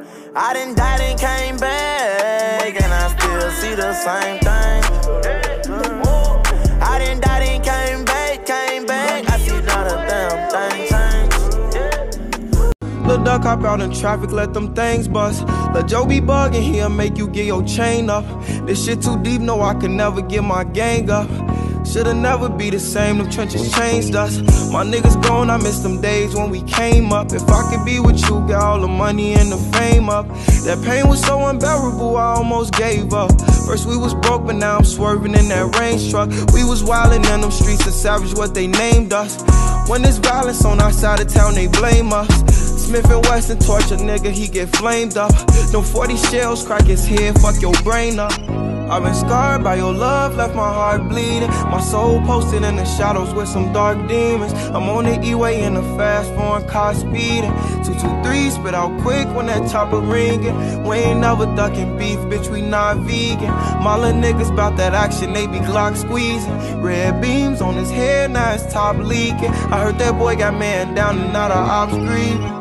I done died and came back, and I still see the same thing. I done died and came back, I see not a damn thing change. Lil' duck, hop out in traffic, let them things bust. Lil' Joe be bugging, he'll make you get your chain up. This shit too deep, no, I can never get my gang up. Should've never be the same, them trenches changed us. My niggas gone, I miss them days when we came up. If I could be with you, got all the money and the fame up. That pain was so unbearable, I almost gave up. First we was broke, but now I'm swerving in that range truck. We was wildin' in them streets and savage what they named us. When there's violence on our side of town, they blame us. Smith & Wesson torture nigga, he get flamed up. Them 40 shells crack his head, fuck your brain up. I've been scarred by your love, left my heart bleeding. My soul posted in the shadows with some dark demons. I'm on the E-way in a fast foreign car speeding. 223 spit out quick when that chopper ringing. We ain't never ducking beef, bitch, we not vegan. My little niggas bout that action, they be Glock squeezing. Red beams on his head, now his top leaking. I heard that boy got man down and now the ops grieving.